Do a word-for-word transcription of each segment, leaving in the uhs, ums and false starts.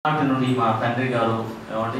నాటి నుండి మా తండ్రి గారు ఏమండి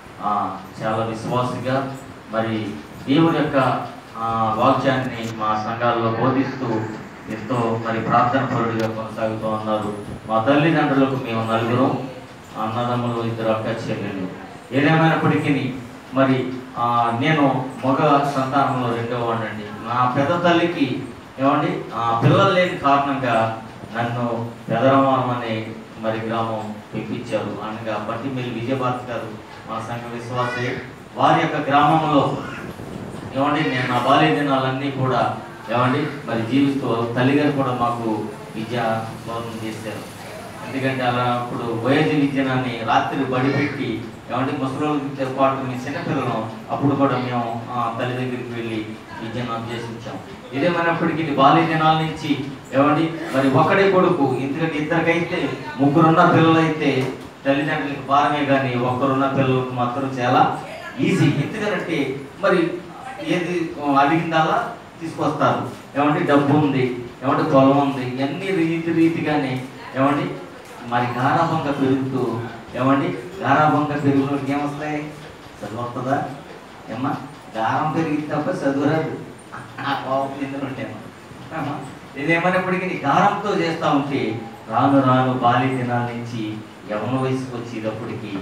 చాలా విశ్వాసంగా మరి దేవుని యొక్క వాక్యాన్ని మా సంఘాల్లో బోధిస్తూ ఎంతో మరి ప్రార్థన పరుడిగా కొనసాగుతూ ఉన్నారు. మా తల్లిదండ్రులకు మేము నలుగురు అన్నదమ్ములు, ఇద్దరు అక్క చెల్లెళ్ళు. ఏదేమైనప్పటికీ మరి నేను మగ సంతానంలో రెండవ వాడినండి. నా పెద్ద తల్లికి ఏమండి పిల్లలు లేని కారణంగా నన్ను పెదరమానం అనే మరి గ్రామం పెంపించారు. అనగా బట్టిమిల్లి విజయభారతి గారు మా సంఘ విశ్వాసే. వారి యొక్క గ్రామంలో ఏమండి నేను నా బాల్య దినాలన్నీ కూడా ఏమండి మరి జీవిస్తూ తల్లిగారు కూడా మాకు విద్యా బోధన చేశారు. ఎందుకంటే అలా అప్పుడు వయోజ విద్యనాన్ని రాత్రి బడి పెట్టి ఏమంటే ముసలితో పాటు మీ చిన్నపిల్లలు అప్పుడు కూడా మేము తల్లి దగ్గరికి వెళ్ళి విద్యను అభ్యసించాం. ఇదేమైనప్పటికీ బాల్య దినాల నుంచి ఏమండి మరి ఒకడే కొడుకు. ఎందుకంటే ఇద్దరికైతే ముగ్గురున్న పిల్లలైతే తల్లిదండ్రులకు భారమే, కానీ ఒక్కరున్న పిల్లలకు మాత్రం చాలా ఈజీ. ఎందుకంటే మరి ఏది అడిగిందల్లా తీసుకొస్తారు. ఏమంటే డబ్బు ఉంది, ఏమంటే పొలం ఉంది, ఇవన్నీ రీతి రీతిగానే ఏమండి మరి గారాభంగా పెరుగుతూ ఏమండి గారాభంగా పెరుగులోకి ఏమొస్తాయి? చదువు వస్తుందా ఏమ్మా? గారం పెరిగి తప్ప చదువురాదు. ఎందుకు ఉంటామా? ఇదేమైనప్పటికీ గారంతో చేస్తూ ఉంటే రాను రాను బాల్య దినాల నుంచి యవన వయసుకు వచ్చేటప్పటికి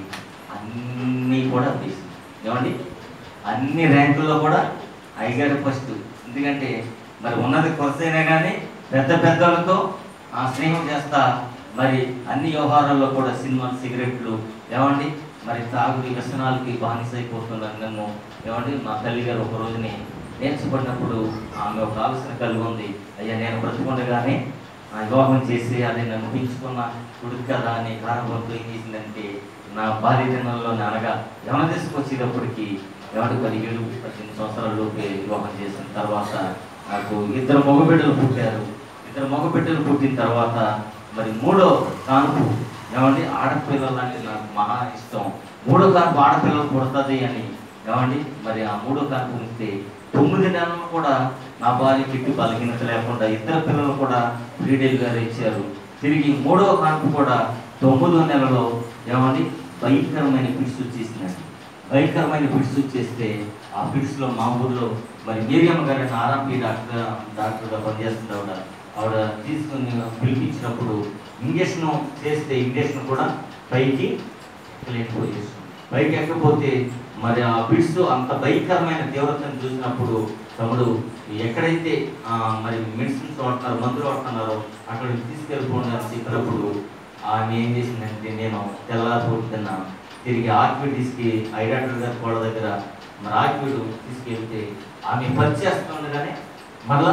అన్నీ కూడా వేసి ఏమండి అన్ని ర్యాంకుల్లో కూడా ఐగారు ఫస్ట్. ఎందుకంటే మరి ఉన్నది కొరసైనా కానీ పెద్ద పెద్దలతో ఆ స్నేహం చేస్తా మరి అన్ని వ్యవహారాల్లో కూడా సినిమాలు, సిగరెట్లు ఏమండి మరి తాగుడి వ్యసనాలకి బానిసైపోతున్నాను నన్ను. ఏమండి మా తల్లిగారు ఒక రోజుని నేర్చుకున్నప్పుడు ఆమె ఒక ఆలోచన కలిగి ఉంది. అయ్యా నేను బ్రతుకుండగానే వివాహం చేసి అది నన్ను పెంచుకున్న కొడుకు కదా అని కారణంతో ఏం చేసిందంటే నా బాల్య దినాల్లో అనగా యవన దశకు వచ్చేటప్పటికి ఎవరి పదిహేడు పద్దెనిమిది సంవత్సరాలలోపే వివాహం చేసిన తర్వాత నాకు ఇద్దరు మగబిడ్డలు పుట్టారు. ఇద్దరు మగబిడ్డలు పుట్టిన తర్వాత మరి మూడో కానుపు ఏమండి ఆడపిల్లలంటే నాకు మహా ఇష్టం. మూడో కానుపు ఆడపిల్లలు పుడుతుంది అని ఏమండి మరి ఆ మూడో కానుపు ఉంటే తొమ్మిది నెలలు కూడా నా భార్యకి ఇటు బలహీనత లేకుండా ఇద్దరు పిల్లలు కూడా ఫ్రీడేల్ గారు ఇచ్చారు. తిరిగి మూడవ కానుపు కూడా తొమ్మిదో నెలలో ఏమండి భయంకరమైన పిడ్స్ వచ్చేసిందండి. భయంకరమైన పిడ్స్ వచ్చేస్తే ఆ పిడ్స్లో మా ఊర్లో మరి మేరియమ్మ గారు అని ఆర్ఎంపీ డాక్టర్ డాక్టర్గా పనిచేస్తుంది. ఆవిడ ఆవిడ తీసుకుని పిలిపించినప్పుడు ఇంజక్షన్ చేస్తే ఇంజక్షన్ కూడా పైకి లేకపోతే పైకి ఎక్కకపోతే మరి ఆ పిడ్స్ అంత భయంకరమైన తీవ్రతను చూసినప్పుడు తమ్ముడు ఎక్కడైతే మరి మెడిసిన్స్ వాడుతున్నారో, మందులు వాడుతున్నారో అక్కడికి తీసుకెళ్ళిపోండి అని చెప్పినప్పుడు ఆమె ఏం చేసిందంటే నేను తెల్లారిపోతున్నా తిరిగి ఆర్కిడ్ తీసుకు ఐ డాక్టర్ గారి కోడ దగ్గర మరి ఆర్కిడ్ తీసుకెళ్తే ఆమె పని చేస్తుండగానే మళ్ళా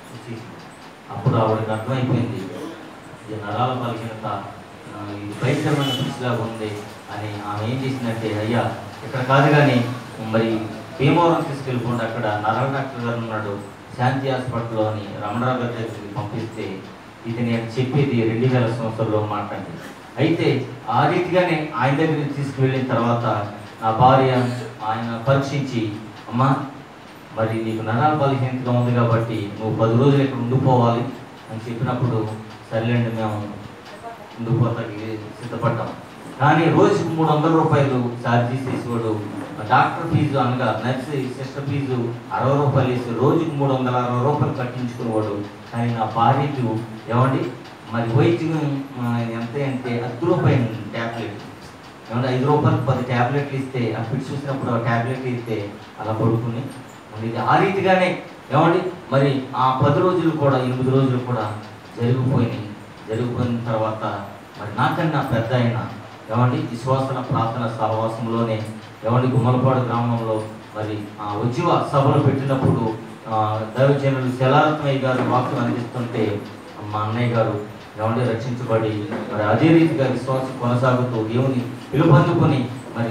అప్పుడు ఆవిడకి అర్థమైపోయింది ఇది నరాల బలహీనత, ఇది భయంకరమైన పిచ్చిలాగా ఉంది అని. ఆమె ఏం చేసిందంటే అయ్యా ఇక్కడ కాదు కానీ మరి భీమవరం తీసుకెళ్ళిపోండి, అక్కడ నరాల డాక్టర్ గారు ఉన్నాడు శాంతి హాస్పిటల్లో అని రమణరావు గారి దగ్గరికి పంపిస్తే ఇది నేను చెప్పేది రెండు వేల సంవత్సరంలో మాట్లాడి. అయితే ఆ రీతిగానే ఆయన దగ్గరికి తీసుకువెళ్ళిన తర్వాత నా భార్య ఆయన పరీక్షించి అమ్మా మరి నీకు నరాల బలహీనతగా ఉంది కాబట్టి నువ్వు పది రోజులు ఇక్కడ ఉండిపోవాలి అని చెప్పినప్పుడు సర్లేండి మేము ఉండిపోతాకి సిద్ధపడ్డాం. కానీ రోజుకు మూడు వందల రూపాయలు ఛార్జీ చేసేవాడు. డాక్టర్ ఫీజు అనగా నర్సు సిస్టర్ ఫీజు అరవై రూపాయలు వేసి రోజుకు మూడు వందల అరవై రూపాయలు కట్టించుకునేవాడు. కానీ నా భార్యకు ఏమండి మరి వైద్యం ఎంత అంటే ఐదు రూపాయలు ట్యాబ్లెట్ ఏమంటే ఐదు రూపాయలు పది ట్యాబ్లెట్లు ఇస్తే ఆ ఫిట్ చూసినప్పుడు ఆ ట్యాబ్లెట్లు ఇస్తే అలా పడుకుని ఉండేది. ఆ రీతిగానే ఏమండి మరి ఆ పది రోజులు కూడా ఎనిమిది రోజులు కూడా జరిగిపోయినాయి. జరిగిపోయిన తర్వాత మరి నాకన్నా పెద్ద అయిన ఏమండి విశ్వాసన ప్రార్థన సహవాసంలోనే ఏమండి గుమ్మలపాడు గ్రామంలో మరి ఆ ఉజ్జీవ సభలు పెట్టినప్పుడు దైవజనులు శలారత్మయ్య గారు వాక్యం అందిస్తుంటే మా అన్నయ్య గారు ఏమంటే రక్షించబడి మరి అదే రీతిగా విశ్వాసం కొనసాగుతూ దేవుని పిలుపొందుకొని మరి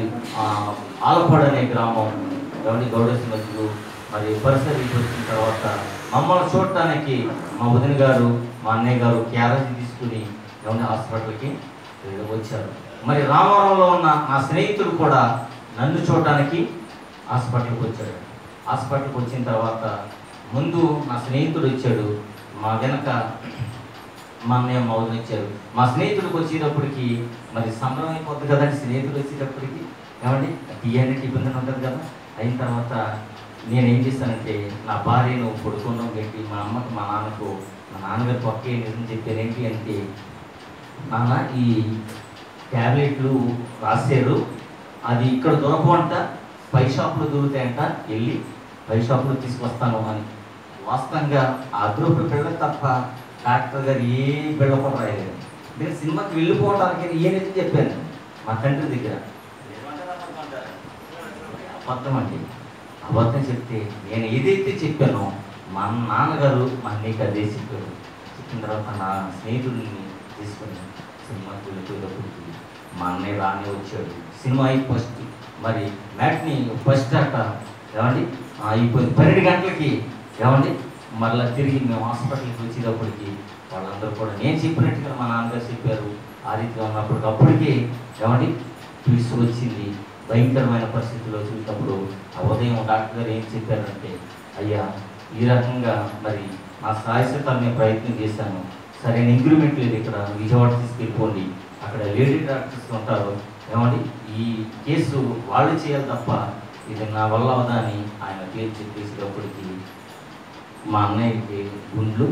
ఆలపాడు అనే గ్రామం ఏమంటే గౌడసి మధ్యలో మరి పరిసరికి వచ్చిన తర్వాత మమ్మల్ని చూడటానికి మా వదిన గారు మా అన్నయ్య గారు క్యారేజ్ తీసుకుని ఏమంటే హాస్పిటల్కి వచ్చారు. మరి రామవరంలో ఉన్న నా స్నేహితుడు కూడా నన్ను చూడటానికి హాస్పిటల్కి వచ్చాడు. హాస్పిటల్కి వచ్చిన తర్వాత ముందు నా స్నేహితుడు వచ్చాడు, మా వెనక మా అన్నయ్య మౌనం ఇచ్చారు. మా స్నేహితులకు వచ్చేటప్పటికి మరి సంబరం అయిపోతుంది కదండి. స్నేహితులు వచ్చేటప్పటికి ఏమండి తీయని టిఫిన్ ఉంటుంది కదా. అయిన తర్వాత నేనేం చేస్తానంటే నా భార్యను పడుకోవడం పెట్టి మా అమ్మకు మా నాన్నకు మా నాన్నగారు పక్కే నిజం చెప్పారు. ఏంటి అంటే, నాన్న ఈ ట్యాబ్లెట్లు రాశారు, అది ఇక్కడ దొరకవంట, పై షాపులో దొరుకుతాయంట, వెళ్ళి పై షాపులో తీసుకొస్తాను అని. వాస్తవంగా ఆ అదృష్ట పిల్ల తప్ప డాక్టర్ గారు ఏ బిళ్ళ కూడా రాయలేదు. నేను సినిమాకి వెళ్ళిపోవడానికి ఏనైతే చెప్పాను మా తండ్రి దగ్గర. అబద్ధం అండి. అబద్ధం చెప్తే నేను ఏదైతే చెప్పానో మా నాన్నగారు మా అన్నయ్యకి అదే చెప్పారు. చెప్పిన తర్వాత నా స్నేహితుడిని తీసుకుని సినిమాకి వెళ్ళిపోయేటప్పటికి మా అన్నయ్య రానే వచ్చాడు. సినిమా అయి ఫస్ట్ మరి మ్యాట్ని ఫస్ట్ అట్ట ఏమండి అయిపోయింది. పన్నెండు గంటలకి ఏమండి మళ్ళీ తిరిగి మేము హాస్పిటల్కి వచ్చేటప్పటికి వాళ్ళందరూ కూడా నేను చెప్పినట్టుగా మా నాన్నగారు చెప్పారు. ఆ రీతిగా ఉన్నప్పటికి అప్పటికే ఏమండి పిలుసు వచ్చింది. భయంకరమైన పరిస్థితుల్లో చూసినప్పుడు ఆ ఉదయం డాక్టర్ గారు ఏం చెప్పారంటే, అయ్యా ఈ రకంగా మరి నా సాయశక్తాలు నేను ప్రయత్నం చేశాను, సరైన ఇంప్రూవ్మెంట్ లేదు, ఇక్కడ విజయవాడ తీసుకెళ్ళిపోండి, అక్కడ లేడీ డాక్టర్స్ ఉంటారు, ఏమండి ఈ కేసు వాళ్ళు చేయాలి తప్ప ఇది నా వల్ల అవదా అని ఆయన పేరు చెప్పేసేటప్పటికి మా అన్నయ్యకి గుండ్లు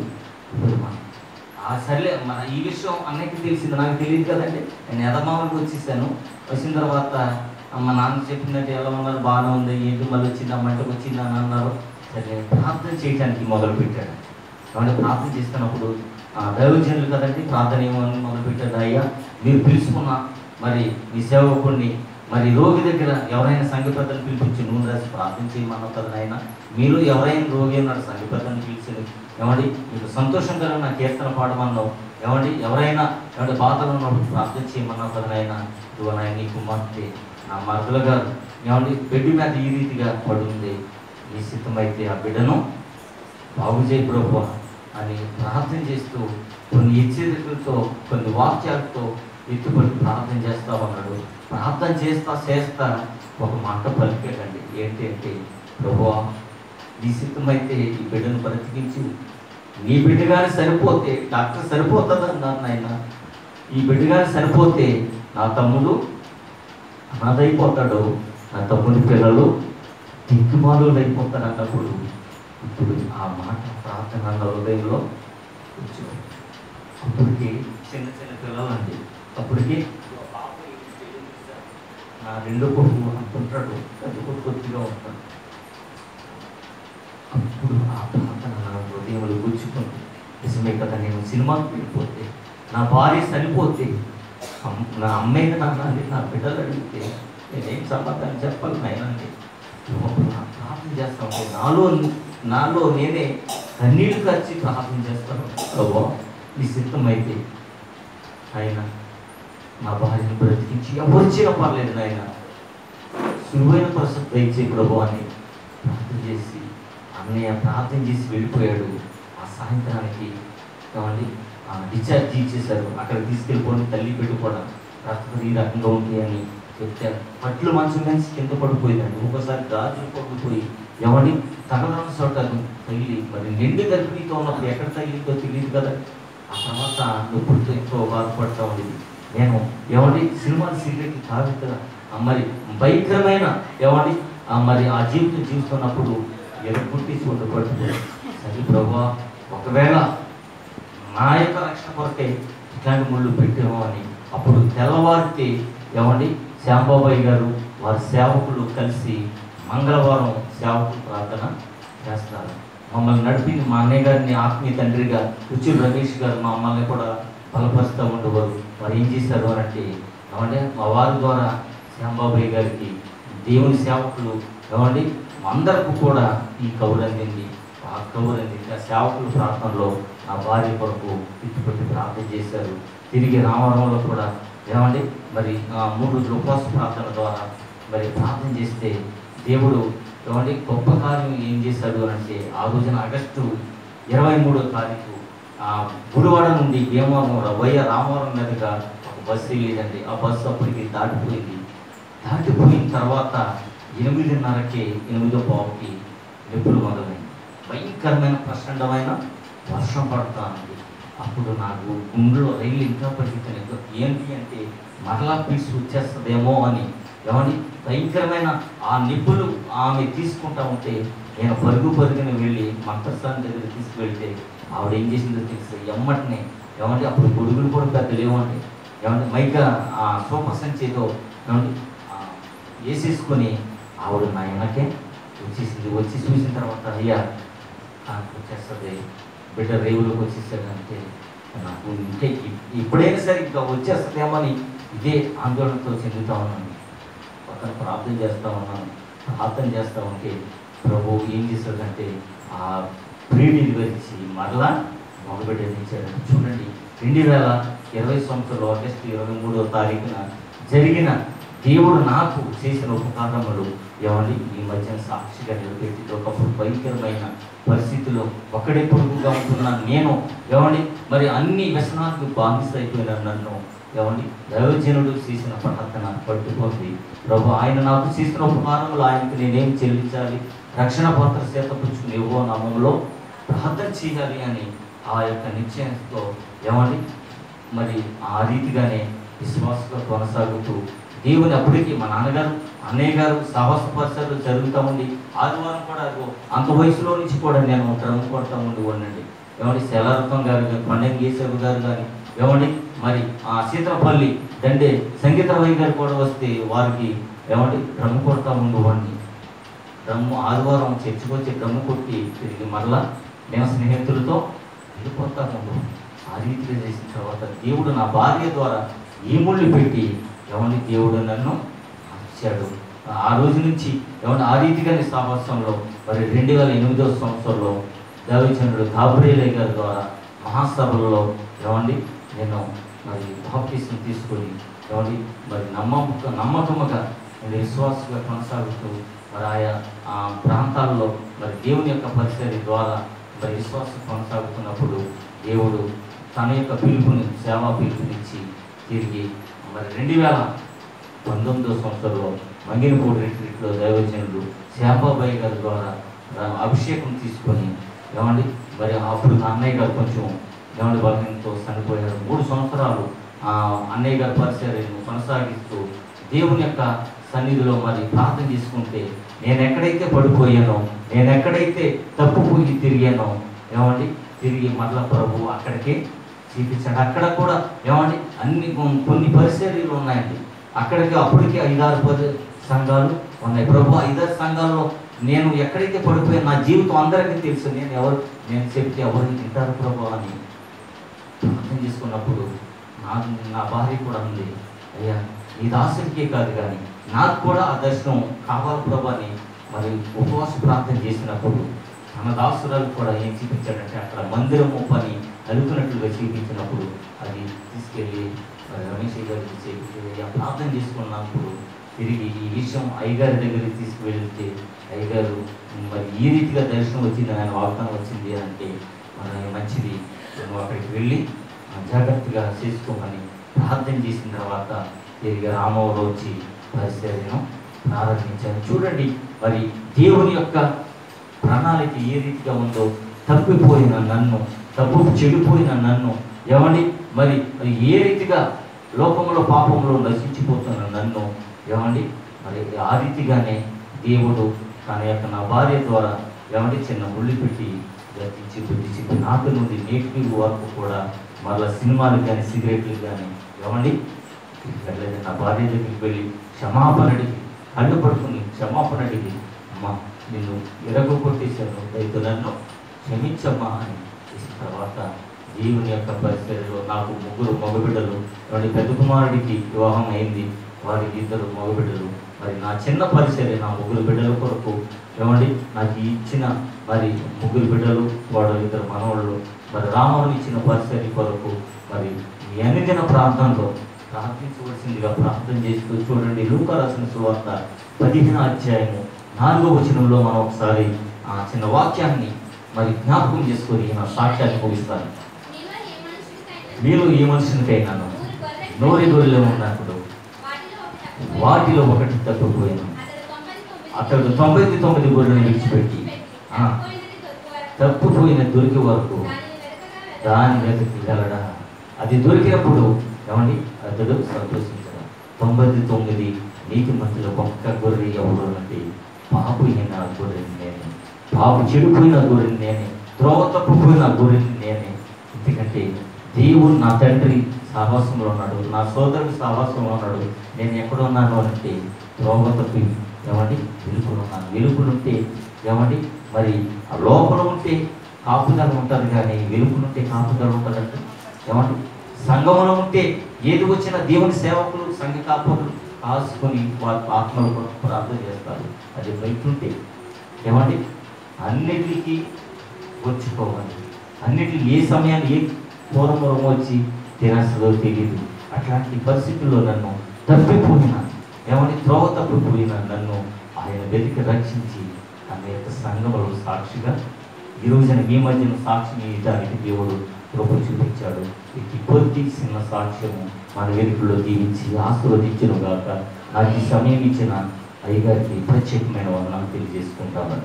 ఆ సర్లే మన ఈ విషయం అన్నయ్యకి తెలిసింది, నాకు తెలియదు కదండి. నేను ఎదమామకి వచ్చేసాను. వచ్చిన తర్వాత మా నాన్న చెప్పినట్టు ఎలా ఉన్నారు, బాగానే ఉంది, ఏంటి మళ్ళీ వచ్చింది అమ్మంటే వచ్చింది అని అన్నారు. సరే ప్రార్థన చేయడానికి మొదలుపెట్టాడు. కాబట్టి ప్రార్థన చేస్తున్నప్పుడు దైవజనులు కదండి, ప్రార్థన ఏమని మొదలుపెట్టాడు, అయ్యా మీరు పిలుచుకున్న మరి మీ సేవకుడిని మరి రోగి దగ్గర ఎవరైనా సంఘ పెద్దలు పిలిపించి నూనె రాసి ప్రార్థన చేయమన్నావు కదా ఆయన, మీరు ఎవరైనా రోగి ఉన్నాడు సంఘ పెద్దలను పిలిచింది, ఏమండి మీకు సంతోషం కలిగిన నా కీర్తన పాడమన్నావు, ఏమండి ఎవరైనా ఏమంటే బాధలు ఉన్నప్పుడు ప్రార్థన చేయమన్నావు కదా ఆయన, ఇదిగో నాయన నీ కుమార్తె నా మరదల గారు ఏమండి బెడ్ మీద ఈ రీతిగా పడుంది, నీ సిద్ధమైతే ఆ బిడ్డను బాగు చేయి ప్రభువా అని ప్రార్థన చేస్తూ కొన్ని హెచ్చరికలతో కొన్ని వాక్యాలతో ఎత్తుపడి ప్రార్థన చేస్తా ఉన్నాడు. ప్రార్థన చేస్తా చేస్తా ఒక మాట పలికాడండి. ఏంటి అంటే, ప్రభువా నీ సిద్ధమైతే ఈ బిడ్డను బ్రతికించు, నీ బిడ్డగానే సరిపోతే డాక్టర్ సరిపోతుంది అన్నారు నాయన, ఈ బిడ్డగానే సరిపోతే నా తమ్ముడు అనాథైపోతాడు, నా తమ్ముడి పిల్లలు దిక్కుమాలు అయిపోతాడు అన్నప్పుడు ఇప్పుడు ఆ మాట ప్రార్థన నా హృదయంలో కూర్చో. అప్పటికి చిన్న చిన్న పిల్లలండి, అప్పటికి నా రెండో కొడుకు అంటుంటాడు, పెద్ద కొడుకు కొద్దిగా ఉంటాడు. అప్పుడు ఆ ప్రార్థన నా హృదయంలో కూర్చుకుంది. నిజమే కదా, నేను సినిమాకి వెళ్ళిపోతే నా భార్య చనిపోతే నా అమ్మాయిని నాన్న నా బిడ్డలు అడిగితే నేనేం సమాధానం చెప్పాలి నాయనండి. ప్రార్థన చేస్తా ఉంటే నాలో నాలో నేనే కన్నీళ్ళు ఖర్చి ప్రార్థన చేస్తాను. ప్రభు నీ సిద్ధం అయితే ఆయన నా భార్యను బ్రతికించి ఎవరు వచ్చినా పర్లేదు నాయన, సులువైన పరిస్థితి దయచే ప్రభు అని ప్రార్థన చేసి అన్నయ్య ప్రార్థన చేసి వెళ్ళిపోయాడు. ఆ సాయంత్రానికి ఏమండి డిశ్చార్జ్ ఇచ్చేశారు. అక్కడ తీసుకెళ్ళిపోయి తల్లి పెట్టుకోవడం రక్తం ఈ రకంగా ఉంది అని చెప్తారు. పట్లు మంచం కలిసి కింద పడిపోయిందండి. ఒకసారి గాజులు పడిపోయి ఎవరి తగలని చోట తగిలి మరి నిండు గర్భిణీతో ఉన్నప్పుడు ఎక్కడ తగిలిందో తెలియదు కదా. ఆ తర్వాత నొప్పుడుతో ఎక్కువ బాధపడతా ఉండేది. నేను ఎవరి సినిమాలు సీరియల్కి తాగుతా మరి భయంకరమైన ఎవరి మరి ఆ జీవితం జీవిస్తున్నప్పుడు ఎవరు పుట్టి చూడ పడుతుంది. సరే ప్రభా ఒకవేళ నా యొక్క రక్షణ కొరకే ఇట్లాంటి ముళ్ళు పెట్టాము అని అప్పుడు తెల్లవారితే ఏమండి శ్యాంబాబాయ్ గారు వారి సేవకులు కలిసి మంగళవారం సేవకు ప్రార్థన చేస్తారు. మమ్మల్ని నడిపింది మా అన్నయ్య గారిని ఆత్మీయ తండ్రిగా రుచి రమేష్ గారు మమ్మల్ని కూడా బలపరుస్తూ ఉండేవారు. వారు ఏం చేశారు అని అంటే ఏమంటే మా వారి ద్వారా శ్యాంబాబాయ్ గారికి దేవుని సేవకులు ఏమండి అందరికీ కూడా ఈ కబురు అందింది. ఆ కబురు అందింది. ఆ సేవకుల ప్రార్థనలో నా భార్య కొరకు ఇట్టుపెట్టి ప్రార్థన చేశారు. తిరిగి రామవరంలో కూడా ఏమండి మరి మూడు రోజుల ఉపవాస ప్రార్థన ద్వారా మరి ప్రార్థన చేస్తే దేవుడు ఏమండి గొప్ప కార్యం ఏం చేశాడు అని అంటే ఆ రోజున ఆగస్టు ఇరవై మూడో తారీఖు గుడివాడ నుండి భీమవరం వైఆర్ రామవరం మీదుగా ఒక బస్సు వెళ్ళేదండి. ఆ బస్సు అప్పటికి దాటిపోయింది. దాటిపోయిన తర్వాత ఎనిమిదిన్నరకి ఎనిమిదో పావుకి నిప్పులు మొదలైంది. భయంకరమైన ప్రచండమైన వర్షం పడుతుంది. అప్పుడు నాకు గుండెలో రైలు ఇంకా పరిగెత్తలేదు. ఏంటి అంటే మరలా పీస్ వచ్చేస్తుందేమో అని. ఏమని భయంకరమైన ఆ నిప్పులు ఆమె తీసుకుంటా ఉంటే నేను పరుగు పరుగున వెళ్ళి మంత్రస్థానం దగ్గర తీసుకువెళ్తే ఆవిడ ఏం చేసిందో తెలుసు, ఎమ్మటినే ఏమంటే అప్పుడు గొడుగులు కూడా పెద్ద లేవండి. ఏమంటే మైకా ఆ సూపర్ సంచేదో ఏమంటే వేసేసుకొని ఆవిడ నా వెనకే వచ్చేసింది. వచ్చి చూసిన తర్వాత అయ్యా నాకు వచ్చేస్తుంది, బిడ్డ రేవులోకి వచ్చేసాడంటే నాకు ఇంకే ఇప్పుడైనా సరే ఇంకా వచ్చేస్తుందేమో అని ఇదే ఆందోళనతో చెందుతా ఉన్నాను. పక్కన ప్రార్థన చేస్తూ ఉన్నాను. ప్రార్థన చేస్తూ ఉంటే ప్రభు ఏం చేశాడంటే ఆ ప్రీ డెలివరీ ఇచ్చి మరలా మగబిడ్డ ఇచ్చాడు. చూడండి, రెండు వేల ఇరవై సంవత్సరంలో ఆగస్టు ఇరవై మూడవ తారీఖున జరిగిన దేవుడు నాకు చేసిన ఉపకారములు ఏమండి ఈ మధ్యన సాక్షిగా నిలబెట్టి ఒకప్పుడు భయంకరమైన పరిస్థితుల్లో ఒకడే పొరుగుగా ఉంటున్నాను నేను. ఏమండి మరి అన్ని వ్యసనాలకు బానిస అయిపోయిన నన్ను ఏమండి దైవజనుడు చేసిన ప్రార్థన పట్టుకుంది. ప్రభు ఆయన నాకు చేసిన ఉపకారములు ఆయనకు నేనేం చెల్లించాలి, రక్షణ పాత్ర చేత పుచ్చుకుని ఏవో నామంలో ప్రార్థన చేయాలి అని ఆ యొక్క నిశ్చయంతో ఏమండి మరి ఆ రీతిగానే విశ్వాసంగా కొనసాగుతూ దేవుని అప్పటికి మా నాన్నగారు అన్నయ్య గారు సాహస పరిసరాలు జరుగుతూ ఉండి ఆదివారం కూడా అంత వయసులో నుంచి కూడా నేను డ్రమ్ కొడతా ఉండి ఉండండి. ఏమండి శలారత్వం గారు కానీ పండంగేశ్వరు గారు కానీ ఏమండి మరి ఆ సీతపల్లి దండే సంగీతరావు గారు కూడా వస్తే వారికి ఏమండి డ్రమ్ కొడతా ఉండేవాడిని. డ్రమ్ము ఆదివారం చర్చికొచ్చి డ్రమ్ము కొట్టి తిరిగి మరలా మేము స్నేహితులతో వెళ్ళిపోతా ఉండు. ఆ రీతిగా చేసిన తర్వాత దేవుడు నా భార్య ద్వారా ఈ ముళ్ళు పెట్టి ఏమండి దేవుడు నన్ను ఇచ్చాడు. ఆ రోజు నుంచి ఏమంటే ఆ రీతిగానే సాహసంలో మరి రెండు వేల ఎనిమిదవ సంవత్సరంలో దైవజనుడు గాబ్రియేల్ గారి ద్వారా మహాసభలలో ఏమండి నేను మరి బాప్టిజం తీసుకొని ఏమండి మరి నమ్మక నమ్మకముగా నేను విశ్వాసంగా కొనసాగుతూ మరి ఆయా ఆ ప్రాంతాల్లో మరి దేవుని యొక్క పరిచర్య ద్వారా మరి విశ్వాసం కొనసాగుతున్నప్పుడు దేవుడు తన యొక్క పిలుపుని సేవా పిలుపునిచ్చి తిరిగి మరి రెండు వేల పంతొమ్మిదవ సంవత్సరంలో మంగినపూడి రిట్రీట్లో దైవజనుడు శ్యాంబాబాయి గారి ద్వారా అభిషేకం తీసుకొని ఏమండి మరి అప్పుడు అన్నయ్య గారు కొంచెం ఏమండి బలహీనతో చనిపోయారు. మూడు సంవత్సరాలు అన్నయ్య గారి పరిచర్యను కొనసాగిస్తూ దేవుని యొక్క సన్నిధిలో మరి ప్రార్థన చేసుకుంటే నేను ఎక్కడైతే పడిపోయానో, నేను ఎక్కడైతే తప్పుపోయి తిరిగానో ఏమండి తిరిగి మరలా ప్రభు అక్కడికే చూపించాడు. అక్కడ కూడా ఏమండి అన్ని కొన్ని పరిచర్యలు ఉన్నాయండి. అక్కడికి అప్పటికి ఐదారు పది సంఘాలు ఉన్నాయి. ప్రభు ఐదారు సంఘాల్లో నేను ఎక్కడైతే పడిపోయాను నా జీవితం అందరికీ తెలుసు. నేను ఎవరు నేను చెప్తే ఎవరికి తింటారు ప్రభు అని ప్రార్థన చేసుకున్నప్పుడు నాకు నా భార్య కూడా ఉంది, అయ్యా ఈ దాసుడికే కాదు కానీ నాకు కూడా ఆ దర్శనం కావాలి ప్రభు అని మరి ఉపవాస ప్రార్థన చేసినప్పుడు తన దాసురాలు కూడా ఏం చూపించాడంటే అక్కడ మందిరము పని అనుకున్నట్లుగా చూపించినప్పుడు అది తీసుకెళ్ళి మరి రమేష్ గారికి చేపించి ప్రార్థన చేసుకున్నప్పుడు తిరిగి ఈ విషయం అయ్యగారి దగ్గరికి తీసుకువెళ్తే అయ్యగారు మరి ఈ రీతిగా దర్శనం వచ్చింది, ఆయన వాగ్దానం వచ్చింది అంటే మరి మంచిది, నువ్వు అక్కడికి వెళ్ళి జాగ్రత్తగా చేసుకోమని ప్రార్థన చేసిన తర్వాత తిరిగి రామవరం వచ్చి పరిచర్యను ప్రారంభించారు. చూడండి మరి దేవుని యొక్క ప్రణాళిక ఏ రీతిగా ఉందో. తప్పిపోయిన నన్ను, తప్పు చెడిపోయిన నన్ను ఏమండి మరి ఏ రీతిగా లోకంలో పాపంలో నశించిపోతున్న నన్ను ఏమండి మరి ఆ రీతిగానే దేవుడు తన యొక్క నా భార్య ద్వారా ఏమండి చిన్న ముళ్ళు పెట్టి గతించి బుద్ధి చెప్పి నాటి నుండి నేటి వరకు కూడా మరలా సినిమాలు కానీ సిగరెట్లు కానీ ఏమండి వెళ్ళలేదు. నా భార్య దగ్గరికి వెళ్ళి క్షమాపణ అడిగి కళ్ళు పడుకుని క్షమాపణ అడిగి అమ్మ నిన్ను ఎరగ కొట్టేశాను, రైతు నన్ను క్షమించమ్మా అని చేసిన తర్వాత దేవుని యొక్క పరిస్థితుల్లో నాకు ముగ్గురు మగబిడ్డలు, వాడి పెద్ద కుమారుడికి వివాహం అయింది, వారికి ఇద్దరు మగబిడ్డలు. మరి నా చిన్న పరిచర్య నా ముగ్గురు బిడ్డల కొరకు ఏమండి నాకు ఇచ్చిన మరి ముగ్గురు బిడ్డలు వాడు ఇద్దరు మనవాళ్ళు మరి రామని ఇచ్చిన పరిచర్య కొరకు మరి ఈ అనుదిన ప్రాంతంలో ప్రార్థించవలసిందిగా ప్రార్థన చేస్తూ చూడండి లూకా రాసిన సువార్త పదిహేను అధ్యాయము నాలుగో వచనంలో మనం ఒకసారి ఆ చిన్న వాక్యాన్ని మరి జ్ఞాపకం చేసుకొని నా సాక్ష్యాన్ని ముగిస్తాను. మీరు ఏ మనుషునికైనాను నోరి గొర్రెలు ఉన్నప్పుడు వాటిలో ఒకటి తప్పిపోయాను, అతడు తొంభై తొమ్మిది గొర్రెలను విడిచిపెట్టి తప్పిపోయిన దొరికి వరకు దాని మీదకి వెళ్ళడా. అది దొరికినప్పుడు ఏమండి అతడు సంతోషించడం. తొంభై తొమ్మిది నీతి మంత్రుల ఒక్క గొర్రె ఎవరు అంటే పాపు అయిన గొర్రెని నేనే, పాపు చెడిపోయిన గొర్రెని నేనే, త్రోవ తప్పిపోయిన గొర్రెని నేనే. ఎందుకంటే దేవుడు నా తండ్రి సహవాసంలో ఉన్నాడు, నా సోదరుడు సహవాసంలో ఉన్నాడు. నేను ఎక్కడ ఉన్నాను అంటే త్రోవ తప్పి ఏమండి వెలుపులున్నాను. వెలుపులుంటే ఏమండి మరి ఆ లోపల ఉంటే కాపుదల ఉంటుంది, కానీ వెలుపులుంటే కాపుదల ఉంటుందంటే ఏమండి సంఘంలో ఉంటే ఏది వచ్చినా దేవుని సేవకులు సంఘ కాపులు కాసుకొని వారి ఆత్మలు కూడా ప్రార్థన చేస్తారు. అది బయట ఉంటే ఏమండి అన్నిటికీ వచ్చుకోవాలి. అన్నిటికీ ఏ సమయాన్ని ఏ పూర్వమురం వచ్చి తినస్తుందో తెలియదు. అట్లాంటి పరిస్థితుల్లో నన్ను తప్పిపోయిన ఏమని త్రోవ తప్పిపోయిన నన్ను ఆయన వెతికి రక్షించి తన యొక్క సంఘములో సాక్షిగా ఈ రోజున మీ మధ్యన సాక్షిని ఇవ్వడానికి దేవుడు కృప చూపించాడు. ఈ కొద్ది చిన్న సాక్ష్యము మన వెలుగులో దీవించి ఆశీర్వదించును గాక. నాకు ఈ సమయం ఇచ్చిన అయ్యగారికి ప్రత్యేకమైన వందనాలు తెలియజేసుకుంటామని.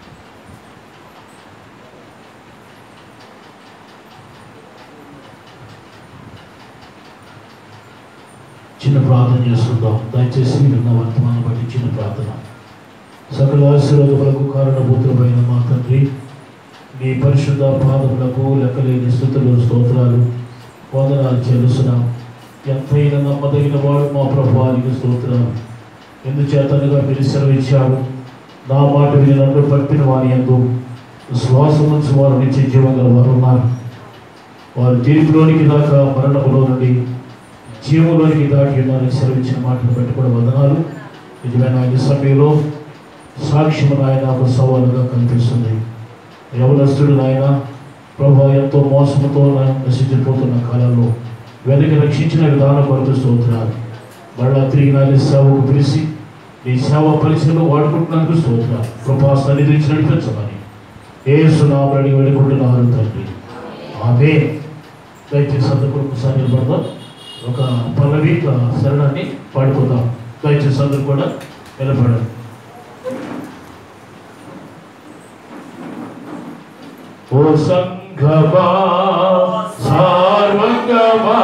చిన్న ప్రార్థన చేసుకుందాం. దయచేసి విన్న వర్తమానం బట్టి చిన్న ప్రార్థన. సకల ఆశీర్వాదములకు కారణభూతులమైన మా తండ్రి, మీ పరిశుద్ధ పాదములకు లెక్కలేని స్తుతులు స్తోత్రాలు వందనాలు చెల్లిస్తున్నాం. ఎంతైనా నమ్మదగిన వాడు మా ప్రభువానికి స్తోత్రాలు. ఎందుచేతనగా మీరు సెలవిచ్చారు, నా మాట విని నన్ను పంపిన వారి యందు శ్వాస నుంచి వారు నిత్య జీవం గల వారు ఉన్నారు. వారు తీర్పులోనికి దాకా మరణములో నుండి జీవంలోనికి దాటి ఉన్నారని సెలవిచ్చిన మాటను బట్టి కూడా వందనాలు. నిజమైన ఆయన సమయంలో సాక్ష్యం నాయన ఒక సవాలుగా కనిపిస్తుంది. యవనస్తుడు నాయన ప్రభు ఎంతో మోసముతో నశించిపోతున్న కాలంలో వెనక్కి రక్షించిన విధానం కొరకు స్తోత్రాలు. మళ్ళా తిరిగి నాయన సేవకు పిలిచి నీ సేవ పరిచయంలో వాడుకుంటున్నందుకు స్తోత్రాలు. కృపా సన్నిధించి నడిపించమని యేసు నామమున అడిగి వేడుకుంటున్నాను తండ్రి, ఆమేన్. దయచేసి అందరూ ఒకసారి నిలబడదాం. ఒక పల్లవి శరణాన్ని పాడుకుందాం. దయచేసి అందరూ కూడా నిలబడండి. ఓ సంఘమా సార్వంగమా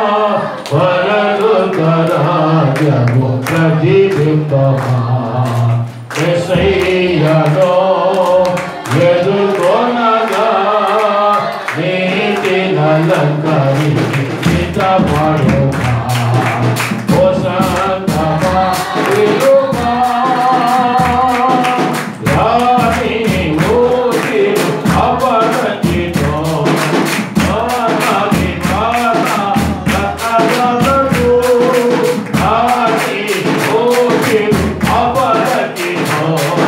పరలోక రాజ్యము ప్రతిబింబమా యేసయ్యను ఎదుర్కొనగా నీతినలంకరించి సిద్ధపడుమా. ఓ సంఘమా విలుమా రాణి ఊరి అపరంజితో ఆనాది కాన రకరకలు రాణి ఊరి అపరంజితో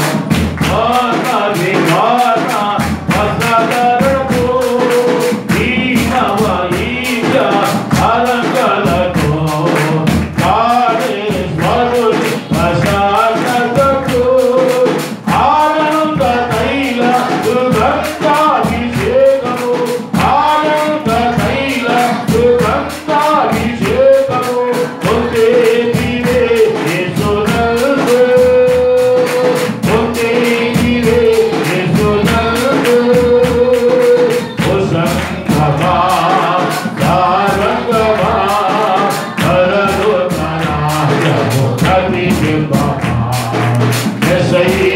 ఆనాది కాన రకరకలు ఈనవ ఈజ అలంకలతో కాడే స్వరుని ప్రశాంతతకు ఆనంద తైల సుగంధాభిషేకము ఆనంద తైల సుగంధాభిషేకము పొందేటివే యేసునందు పొందేటివే యేసునందు. ఓ సంఘమా సారంగమా పరలోక రాజ్యము ప్రతిబింబమా యేసయ్య